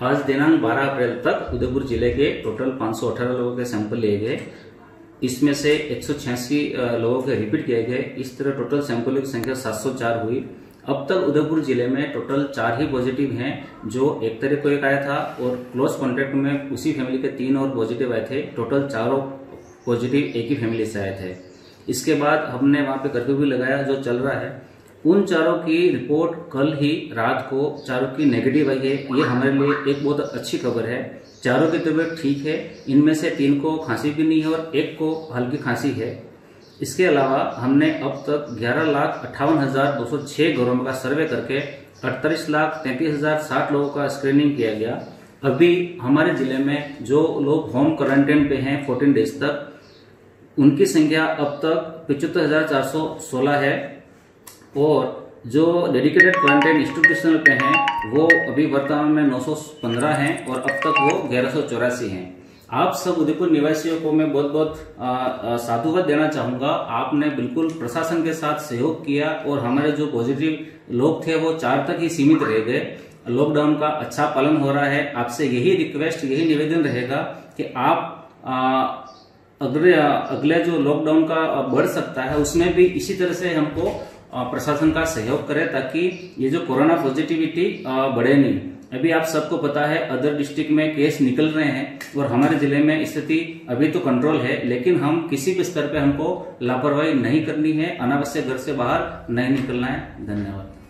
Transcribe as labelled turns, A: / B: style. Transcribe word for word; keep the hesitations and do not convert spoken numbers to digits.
A: आज दिनांक बारह अप्रैल तक उदयपुर जिले के टोटल पाँच सौ अठारह लोगों के सैंपल लिए गए। इसमें से एक सौ छियासी लोगों के रिपीट किए गए। इस तरह टोटल सैंपलों की संख्या सात सौ चार हुई। अब तक उदयपुर जिले में टोटल चार ही पॉजिटिव हैं, जो एक तारीख को एक आया था और क्लोज कॉन्टेक्ट में उसी फैमिली के तीन और पॉजिटिव आए थे। टोटल चारों पॉजिटिव एक ही फैमिली से आए थे। इसके बाद हमने वहां पे कर्फ्यू भी लगाया जो चल रहा है। उन चारों की रिपोर्ट कल ही रात को चारों की नेगेटिव आई है। ये हमारे लिए एक बहुत अच्छी खबर है। चारों की तबीयत ठीक है। इनमें से तीन को खांसी भी नहीं है और एक को हल्की खांसी है। इसके अलावा हमने अब तक ग्यारह लाख अट्ठावन हजार दो सौ छह घरों का सर्वे करके अड़तालीस लाख तैंतीस हजार साठ लोगों का स्क्रीनिंग किया गया। अभी हमारे जिले में जो लोग होम क्वारंटाइन पे हैं फोर्टीन डेज तक, उनकी संख्या अब तक पिछहत्तर हजार चार सौ सोलह है और जो डेडिकेटेड क्वारंटाइन इंस्टीट्यूशनल पे हैं वो अभी वर्तमान में नौ सौ पंद्रह हैं और अब तक वो ग्यारह सौ चौरासी हैं। आप सब उदयपुर निवासियों को मैं बहुत बहुत साधुवाद देना चाहूंगा। आपने बिल्कुल प्रशासन के साथ सहयोग किया और हमारे जो पॉजिटिव लोग थे वो चार तक ही सीमित रह गए। लॉकडाउन का अच्छा पालन हो रहा है। आपसे यही रिक्वेस्ट, यही निवेदन रहेगा कि आप आ, अगले अगले जो लॉकडाउन का बढ़ सकता है उसमें भी इसी तरह से हमको प्रशासन का सहयोग करें ताकि ये जो कोरोना पॉजिटिविटी बढ़े नहीं। अभी आप सबको पता है अदर डिस्ट्रिक्ट में केस निकल रहे हैं और हमारे जिले में स्थिति अभी तो कंट्रोल है, लेकिन हम किसी भी स्तर पे हमको लापरवाही नहीं करनी है। अनावश्यक घर से बाहर नहीं निकलना है। धन्यवाद।